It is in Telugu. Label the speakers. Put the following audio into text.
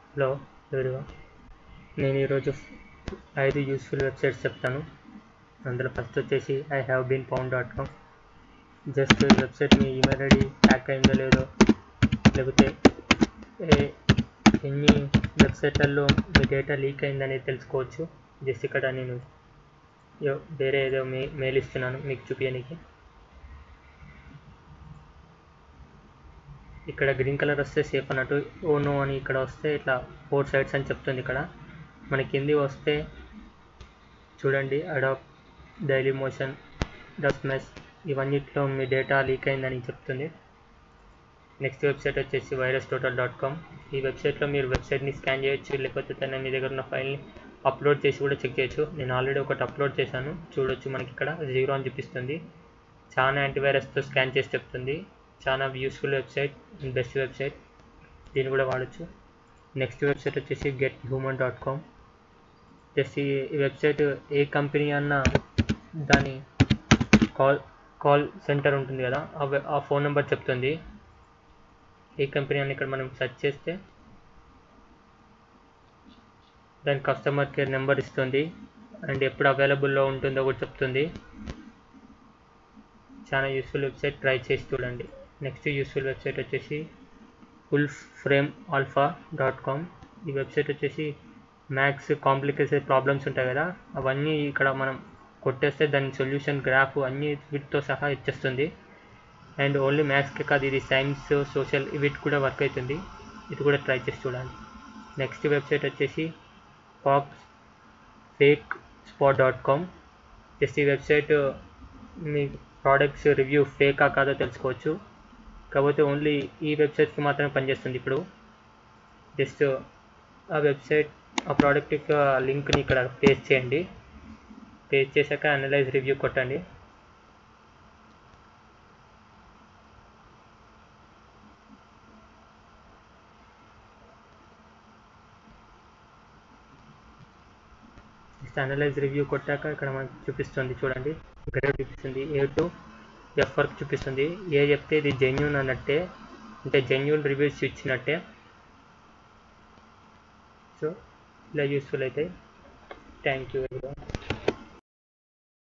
Speaker 1: హలో ఎవరివా, నేను ఈరోజు 5 యూస్ఫుల్ వెబ్సైట్స్ చెప్తాను. అందులో ఫస్ట్ వచ్చేసి ihavebeenfound.com. జస్ట్ ఈ వెబ్సైట్ మీ ఈమెయిల్ ఐడి హ్యాక్ అయిందో లేదో, లేకపోతే ఎన్ని వెబ్సైట్లలో మీ డేటా లీక్ అయిందనేది తెలుసుకోవచ్చు. జస్ట్ ఇక్కడ నేను వేరే ఏదో మెయిల్ ఇస్తున్నాను మీకు చూపించడానికి. ఇక్కడ గ్రీన్ కలర్ వస్తే సేఫ్ అన్నట్టు, ఓ నో అని ఇక్కడ వస్తే ఇట్లా 4 సైట్స్ అని చెప్తుంది. ఇక్కడ మన కింది వస్తే చూడండి, అడాప్, డైలీ మోషన్, డస్ట్ మెస్, ఇవన్నిట్లో మీ డేటా లీక్ అయిందని చెప్తుంది. నెక్స్ట్ వెబ్సైట్ వచ్చేసి virustotal.com. ఈ వెబ్సైట్లో మీరు వెబ్సైట్ని స్కాన్ చేయొచ్చు, లేకపోతే తన మీ దగ్గర ఉన్న ఫైల్ని అప్లోడ్ చేసి కూడా చెక్ చేయొచ్చు. నేను ఆల్రెడీ ఒకటి అప్లోడ్ చేశాను, చూడొచ్చు. మనకి ఇక్కడ 0 అని చూపిస్తుంది. చాలా యాంటీవైరస్తో స్కాన్ చేసి చెప్తుంది. చాలా యూస్ఫుల్ వెబ్సైట్, బెస్ట్ వెబ్సైట్, దీన్ని కూడా వాడచ్చు. నెక్స్ట్ వెబ్సైట్ వచ్చేసి gethuman.com. జస్ట్ ఈ వెబ్సైట్ ఏ కంపెనీ అన్నా దాని కాల్ సెంటర్ ఉంటుంది కదా, ఆ ఫోన్ నెంబర్ చెప్తుంది. ఏ కంపెనీ అని ఇక్కడ మనం సెర్చ్ చేస్తే దాని కస్టమర్ కేర్ నెంబర్ ఇస్తుంది, అండ్ ఎప్పుడు అవైలబుల్లో ఉంటుందో కూడా చెప్తుంది. చాలా యూస్ఫుల్ వెబ్సైట్, ట్రై చేసి చూడండి. నెక్స్ట్ యూస్ఫుల్ వెబ్సైట్ వచ్చేసి wolframealpha.com. ఈ వెబ్సైట్ వచ్చేసి మ్యాథ్స్ కాంప్లికేటెడ్ ప్రాబ్లమ్స్ ఉంటాయి కదా, అవన్నీ ఇక్కడ మనం కొట్టేస్తే దాని సొల్యూషన్ గ్రాఫ్ అన్నీ వీటితో సహా ఇచ్చేస్తుంది. అండ్ ఓన్లీ మ్యాథ్స్కే కాదు, ఇది సైన్స్, సోషల్ వీటి కూడా వర్క్ అవుతుంది. ఇది కూడా ట్రై చేసి చూడాలి. నెక్స్ట్ వెబ్సైట్ వచ్చేసి fakespot.com. జస్ట్ ఈ వెబ్సైట్ మీ ప్రోడక్ట్స్ రివ్యూ ఫేకా కాదో తెలుసుకోవచ్చు. కాకపోతే ఓన్లీ ఈ వెబ్సైట్కి మాత్రమే పనిచేస్తుంది. ఇప్పుడు జస్ట్ ఆ వెబ్సైట్, ఆ ప్రోడక్ట్ యొక్క లింక్ని ఇక్కడ పేస్ట్ చేయండి. పేస్ట్ చేశాక అనలైజ్ రివ్యూ కొట్టండి. జస్ట్ అనలైజ్ రివ్యూ కొట్టాక ఇక్కడ మనకు చూపిస్తుంది, చూడండి. గ్రేడ్ చూపిస్తుంది, A to F వరకు చూపిస్తుంది. ఏ చెప్తే ఇది జెన్యూన్ అన్నట్టే, అంటే జెన్యూన్ రివ్యూస్ ఇచ్చినట్టే. సో ఇలా యూస్ఫుల్ అవుతాయి. Thank you.